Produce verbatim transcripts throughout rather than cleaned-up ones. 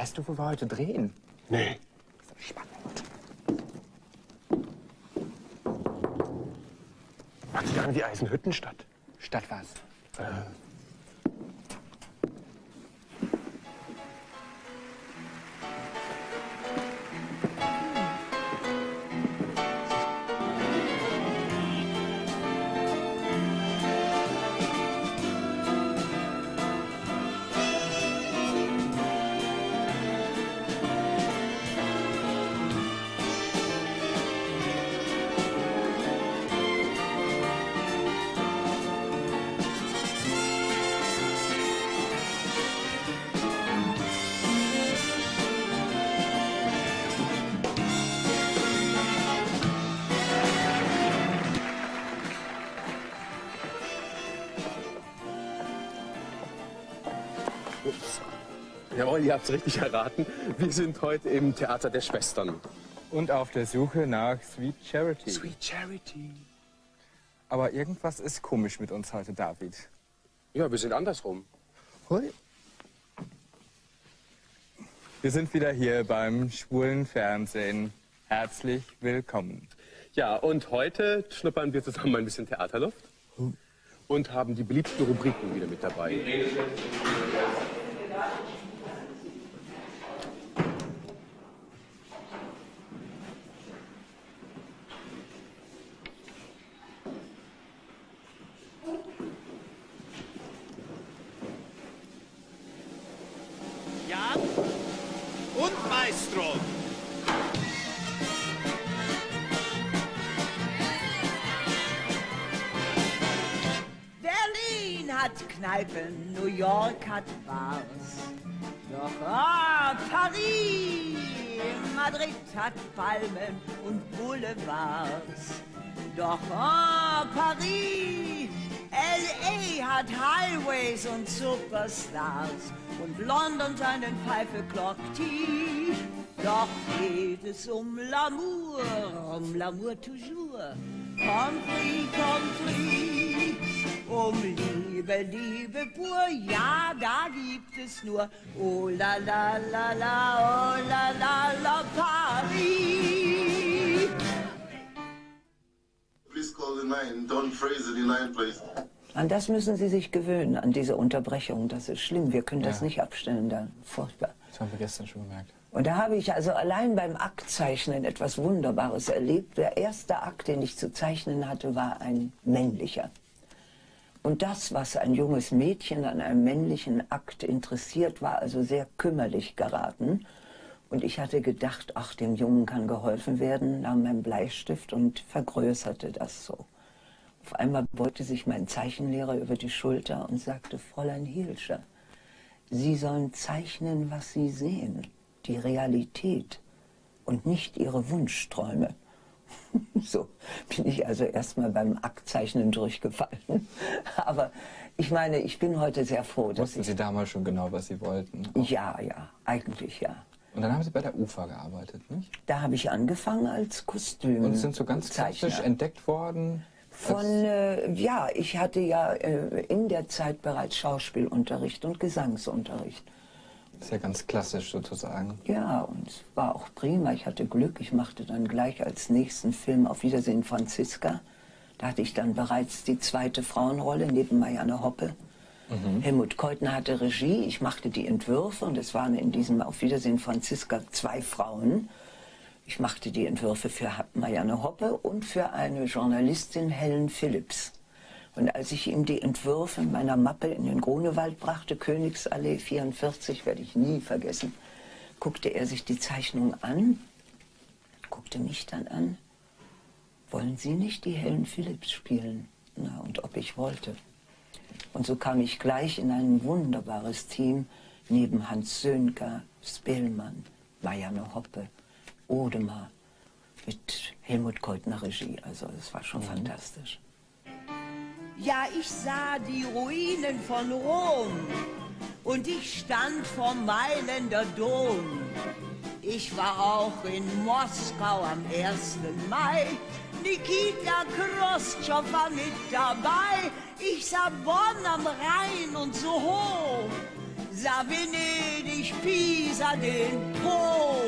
Weißt du, wo wir heute drehen? Nee. So spannend. Hört sich an wie Eisenhüttenstadt. Stadt was? Äh. Ups. Jawohl, ihr habt es richtig erraten. Wir sind heute im Theater der Schwestern. Und auf der Suche nach Sweet Charity. Sweet Charity. Aber irgendwas ist komisch mit uns heute, David. Ja, wir sind andersrum. Hui. Wir sind wieder hier beim schwulen Fernsehen. Herzlich willkommen. Ja, und heute schnuppern wir zusammen ein bisschen Theaterluft und haben die beliebten Rubriken wieder mit dabei. Jan und Maestro. Berlin hat Kneipen, New York hat Bars. Doch ah, Paris, Madrid hat Palmen und Boulevards. Doch ah, Paris, L A hat Highways und Superstars. Und London seinen Five O'Clock Tea. Doch geht es um L'amour, um L'amour toujours. Compris, compris. Um Liebe, Liebe pur, ja, da gibt es nur oh la la la la, oh la la la Paris. Please call the nine. Don't phrase it in nine, please. An das müssen Sie sich gewöhnen, an diese Unterbrechung. Das ist schlimm. Wir können das Ja. nicht abstellen dann. Furchtbar. Das haben wir gestern schon gemerkt. Und da habe ich also allein beim Aktzeichnen etwas Wunderbares erlebt. Der erste Akt, den ich zu zeichnen hatte, war ein männlicher. Und das, was ein junges Mädchen an einem männlichen Akt interessiert, war also sehr kümmerlich geraten. Und ich hatte gedacht, ach, dem Jungen kann geholfen werden, nahm meinen Bleistift und vergrößerte das so. Auf einmal beugte sich mein Zeichenlehrer über die Schulter und sagte, Fräulein Hielscher, Sie sollen zeichnen, was Sie sehen, die Realität und nicht Ihre Wunschträume. So bin ich also erstmal beim Aktzeichnen durchgefallen. Aber ich meine, ich bin heute sehr froh, dass Wussten ich... Sie damals schon genau, was Sie wollten? Ja, ja, eigentlich ja. Und dann haben Sie bei der U F A gearbeitet, nicht? Da habe ich angefangen als Kostüm. Und sind so ganz klassisch entdeckt worden? Von, äh, ja, ich hatte ja äh, in der Zeit bereits Schauspielunterricht und Gesangsunterricht. Das ist ja ganz klassisch sozusagen. Ja, und es war auch prima. Ich hatte Glück. Ich machte dann gleich als nächsten Film Auf Wiedersehen, Franziska. Da hatte ich dann bereits die zweite Frauenrolle neben Marianne Hoppe. Mhm. Helmut Keutner hatte Regie. Ich machte die Entwürfe und es waren in diesem Auf Wiedersehen, Franziska zwei Frauen. Ich machte die Entwürfe für Marianne Hoppe und für eine Journalistin, Helen Phillips. Und als ich ihm die Entwürfe in meiner Mappe in den Grunewald brachte, Königsallee vierundvierzig, werde ich nie vergessen, guckte er sich die Zeichnung an, guckte mich dann an. Wollen Sie nicht die Helen Phillips spielen? Na, und ob ich wollte. Und so kam ich gleich in ein wunderbares Team neben Hans Sönker, Spillmann, Marianne Hoppe, Odemar, mit Helmut Keutner Regie. Also es war schon mhm. fantastisch. Ja, ich sah die Ruinen von Rom und ich stand vorm Mailänder Dom. Ich war auch in Moskau am ersten Mai. Nikita Khrushchev war mit dabei. Ich sah Bonn am Rhein und so hoch. Pisa, Venedig, Pisa, den Po.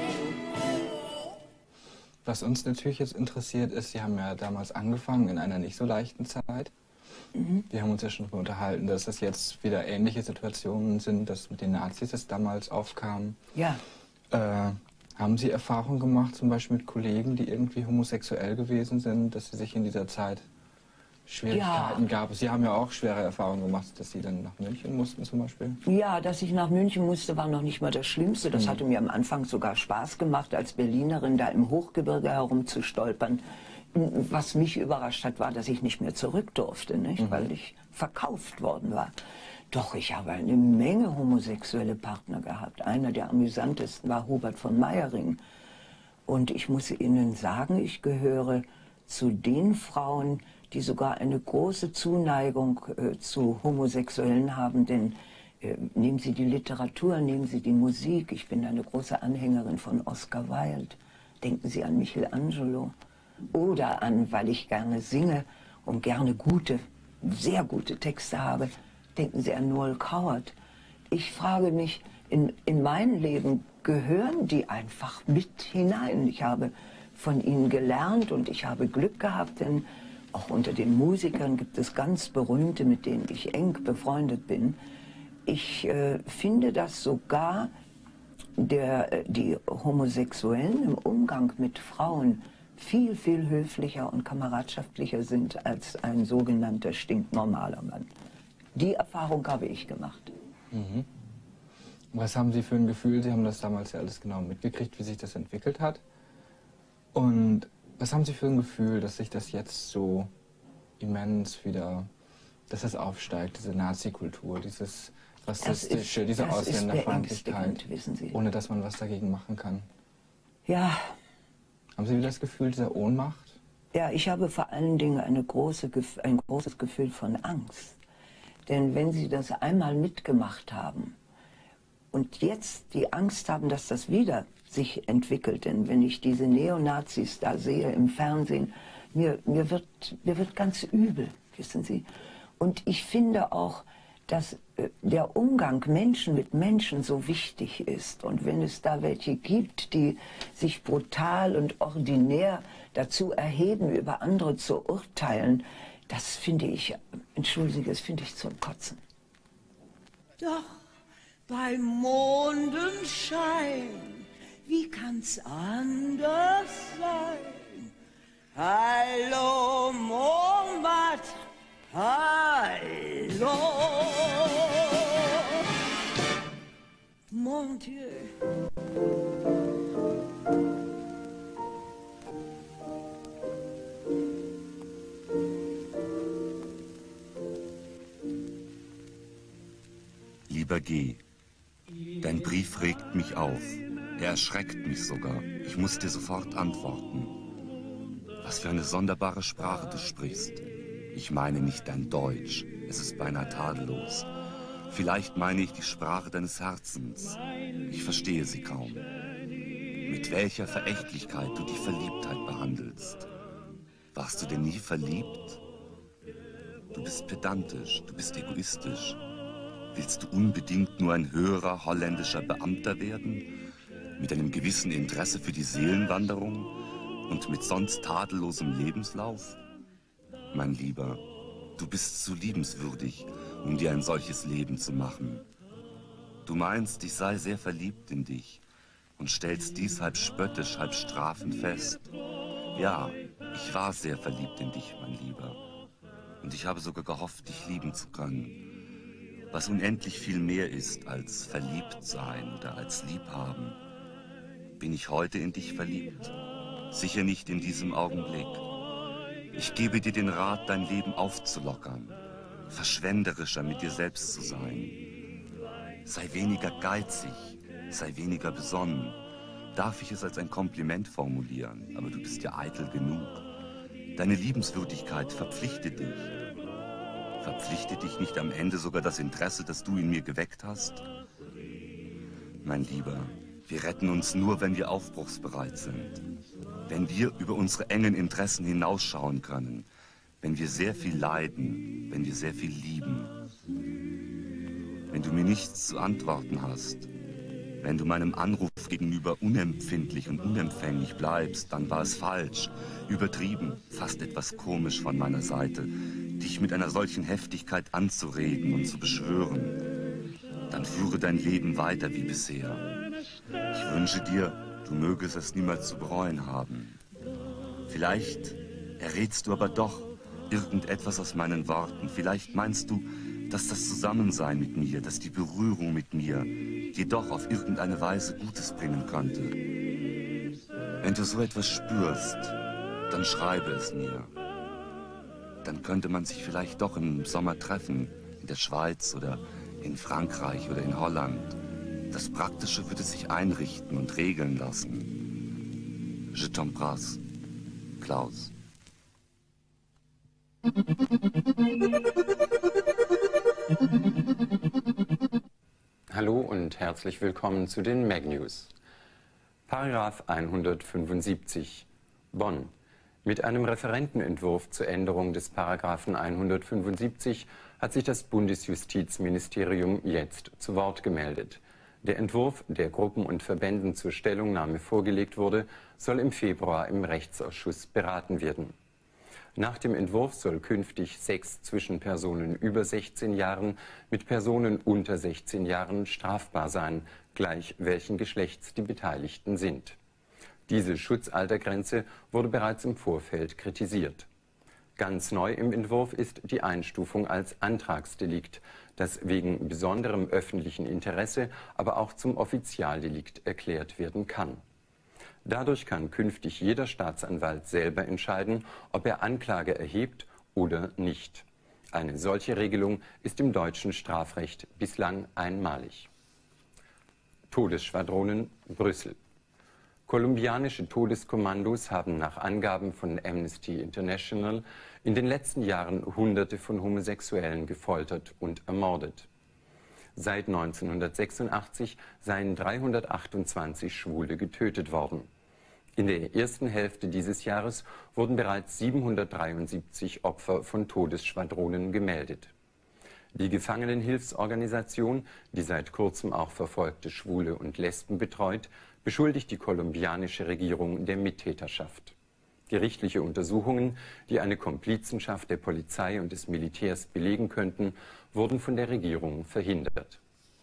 Was uns natürlich jetzt interessiert ist, Sie haben ja damals angefangen in einer nicht so leichten Zeit. Mhm. Wir haben uns ja schon darüber unterhalten, dass das jetzt wieder ähnliche Situationen sind, dass mit den Nazis es damals aufkam. Ja. Äh, haben Sie Erfahrungen gemacht, zum Beispiel mit Kollegen, die irgendwie homosexuell gewesen sind, dass Sie sich in dieser Zeit Schwierigkeiten ja. gab? Sie haben ja auch schwere Erfahrungen gemacht, dass Sie dann nach München mussten zum Beispiel. Ja, dass ich nach München musste, war noch nicht mal das Schlimmste. Das mhm. hatte mir am Anfang sogar Spaß gemacht, als Berlinerin da im Hochgebirge herumzustolpern. Was mich überrascht hat, war, dass ich nicht mehr zurück durfte, nicht? Mhm. Weil ich verkauft worden war. Doch, ich habe eine Menge homosexuelle Partner gehabt. Einer der amüsantesten war Hubert von Meyering. Und ich muss Ihnen sagen, ich gehöre zu den Frauen, die sogar eine große Zuneigung äh, zu Homosexuellen haben. Denn äh, nehmen Sie die Literatur, nehmen Sie die Musik. Ich bin eine große Anhängerin von Oscar Wilde. Denken Sie an Michelangelo. Oder an, weil ich gerne singe und gerne gute, sehr gute Texte habe, denken Sie an Noel Coward. Ich frage mich, in, in mein Leben gehören die einfach mit hinein. Ich habe von ihnen gelernt und ich habe Glück gehabt, denn auch unter den Musikern gibt es ganz berühmte, mit denen ich eng befreundet bin. Ich äh, finde, dass sogar der, die Homosexuellen im Umgang mit Frauen viel, viel höflicher und kameradschaftlicher sind als ein sogenannter stinknormaler Mann. Die Erfahrung habe ich gemacht. Mhm. Was haben Sie für ein Gefühl? Sie haben das damals ja alles genau mitgekriegt, wie sich das entwickelt hat. Und was haben Sie für ein Gefühl, dass sich das jetzt so immens wieder, dass das aufsteigt, diese Nazi-Kultur, dieses rassistische, diese Ausländerfeindlichkeit, wissen Sie. Ohne dass man was dagegen machen kann? Ja. Haben Sie wieder das Gefühl dieser Ohnmacht? Ja, ich habe vor allen Dingen eine große, ein großes Gefühl von Angst. Denn wenn Sie das einmal mitgemacht haben und jetzt die Angst haben, dass das wieder sich entwickelt, denn wenn ich diese Neonazis da sehe im Fernsehen, mir, mir, wird, mir wird ganz übel, wissen Sie. Und ich finde auch, dass äh, der Umgang Menschen mit Menschen so wichtig ist. Und wenn es da welche gibt, die sich brutal und ordinär dazu erheben, über andere zu urteilen, das finde ich, entschuldige, das finde ich zum Kotzen. Doch beim Mondenschein, wie kann's anders sein? Hallo Montmartre, hallo Mon Dieu. Lieber G., dein Brief regt mich auf. Er erschreckt mich sogar. Ich muss dir sofort antworten. Was für eine sonderbare Sprache du sprichst. Ich meine nicht dein Deutsch. Es ist beinahe tadellos. Vielleicht meine ich die Sprache deines Herzens. Ich verstehe sie kaum. Mit welcher Verächtlichkeit du die Verliebtheit behandelst. Warst du denn nie verliebt? Du bist pedantisch, du bist egoistisch. Willst du unbedingt nur ein höherer holländischer Beamter werden? Mit einem gewissen Interesse für die Seelenwanderung und mit sonst tadellosem Lebenslauf? Mein Lieber, du bist zu liebenswürdig, um dir ein solches Leben zu machen. Du meinst, ich sei sehr verliebt in dich und stellst dies halb spöttisch, halb strafend fest. Ja, ich war sehr verliebt in dich, mein Lieber. Und ich habe sogar gehofft, dich lieben zu können. Was unendlich viel mehr ist als verliebt sein oder als liebhaben. Bin ich heute in dich verliebt? Sicher nicht in diesem Augenblick. Ich gebe dir den Rat, dein Leben aufzulockern, verschwenderischer mit dir selbst zu sein. Sei weniger geizig, sei weniger besonnen. Darf ich es als ein Kompliment formulieren, aber du bist ja eitel genug. Deine Liebenswürdigkeit verpflichtet dich. Verpflichtet dich nicht am Ende sogar das Interesse, das du in mir geweckt hast? Mein Lieber, wir retten uns nur, wenn wir aufbruchsbereit sind. Wenn wir über unsere engen Interessen hinausschauen können. Wenn wir sehr viel leiden, wenn wir sehr viel lieben. Wenn wenn du mir nichts zu antworten hast. Wenn du meinem Anruf gegenüber unempfindlich und unempfänglich bleibst, dann war es falsch, übertrieben, fast etwas komisch von meiner Seite, dich mit einer solchen Heftigkeit anzureden und zu beschwören. Dann führe dein Leben weiter wie bisher. Ich wünsche dir, du mögest es niemals zu bereuen haben. Vielleicht errätst du aber doch irgendetwas aus meinen Worten. Vielleicht meinst du, dass das Zusammensein mit mir, dass die Berührung mit mir dir doch auf irgendeine Weise Gutes bringen könnte. Wenn du so etwas spürst, dann schreibe es mir. Dann könnte man sich vielleicht doch im Sommer treffen, in der Schweiz oder in Frankreich oder in Holland. Das Praktische würde sich einrichten und regeln lassen. Je t'embrasse, Klaus. Hallo und herzlich willkommen zu den Mag News. Paragraph hundertfünfundsiebzig, Bonn. Mit einem Referentenentwurf zur Änderung des Paragraphen hundertfünfundsiebzig hat sich das Bundesjustizministerium jetzt zu Wort gemeldet. Der Entwurf, der Gruppen und Verbänden zur Stellungnahme vorgelegt wurde, soll im Februar im Rechtsausschuss beraten werden. Nach dem Entwurf soll künftig Sex zwischen Personen über sechzehn Jahren mit Personen unter sechzehn Jahren strafbar sein, gleich welchen Geschlechts die Beteiligten sind. Diese Schutzaltergrenze wurde bereits im Vorfeld kritisiert. Ganz neu im Entwurf ist die Einstufung als Antragsdelikt, das wegen besonderem öffentlichen Interesse, aber auch zum Offizialdelikt erklärt werden kann. Dadurch kann künftig jeder Staatsanwalt selber entscheiden, ob er Anklage erhebt oder nicht. Eine solche Regelung ist im deutschen Strafrecht bislang einmalig. Todesschwadronen, Brüssel. Kolumbianische Todeskommandos haben nach Angaben von Amnesty International in den letzten Jahren Hunderte von Homosexuellen gefoltert und ermordet. Seit neunzehnhundertsechsundachtzig seien dreihundertachtundzwanzig Schwule getötet worden. In der ersten Hälfte dieses Jahres wurden bereits siebenhundertdreiundsiebzig Opfer von Todesschwadronen gemeldet. Die Gefangenenhilfsorganisation, die seit kurzem auch verfolgte Schwule und Lesben betreut, beschuldigt die kolumbianische Regierung der Mittäterschaft. Gerichtliche Untersuchungen, die eine Komplizenschaft der Polizei und des Militärs belegen könnten, wurden von der Regierung verhindert.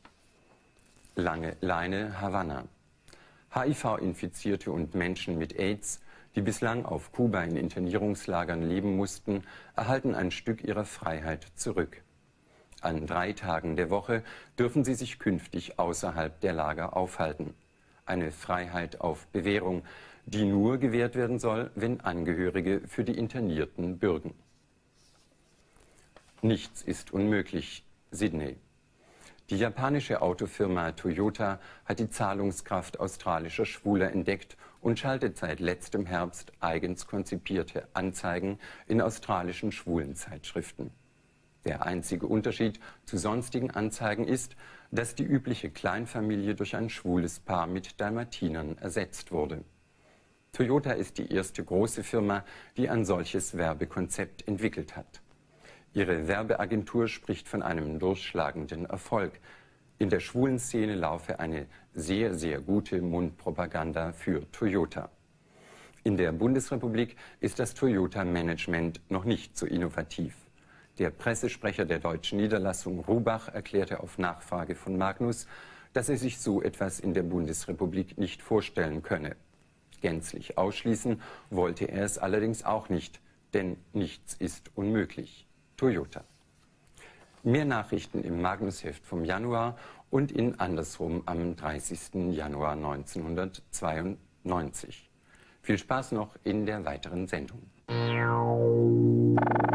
Lange Leine, Havanna. H I V-Infizierte und Menschen mit AIDS, die bislang auf Kuba in Internierungslagern leben mussten, erhalten ein Stück ihrer Freiheit zurück. An drei Tagen der Woche dürfen sie sich künftig außerhalb der Lager aufhalten. Eine Freiheit auf Bewährung, die nur gewährt werden soll, wenn Angehörige für die Internierten bürgen. Nichts ist unmöglich. Sydney. Die japanische Autofirma Toyota hat die Zahlungskraft australischer Schwuler entdeckt und schaltet seit letztem Herbst eigens konzipierte Anzeigen in australischen Schwulenzeitschriften. Der einzige Unterschied zu sonstigen Anzeigen ist, dass die übliche Kleinfamilie durch ein schwules Paar mit Dalmatinern ersetzt wurde. Toyota ist die erste große Firma, die ein solches Werbekonzept entwickelt hat. Ihre Werbeagentur spricht von einem durchschlagenden Erfolg. In der schwulen Szene laufe eine sehr, sehr gute Mundpropaganda für Toyota. In der Bundesrepublik ist das Toyota-Management noch nicht so innovativ. Der Pressesprecher der deutschen Niederlassung Rubach erklärte auf Nachfrage von Magnus, dass er sich so etwas in der Bundesrepublik nicht vorstellen könne. Gänzlich ausschließen wollte er es allerdings auch nicht, denn nichts ist unmöglich. Toyota. Mehr Nachrichten im Magnusheft vom Januar und in Andersrum am dreißigsten Januar neunzehnhundertzweiundneunzig. Viel Spaß noch in der weiteren Sendung.